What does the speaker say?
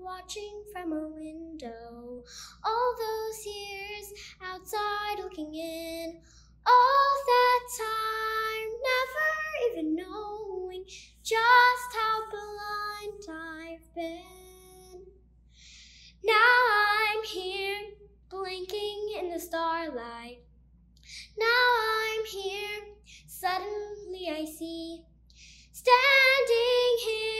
watching from a window. All those years outside looking in. All that time, never even knowing just how blind I've been. Now I'm here, blinking in the starlight. Now I'm here, suddenly I see, standing here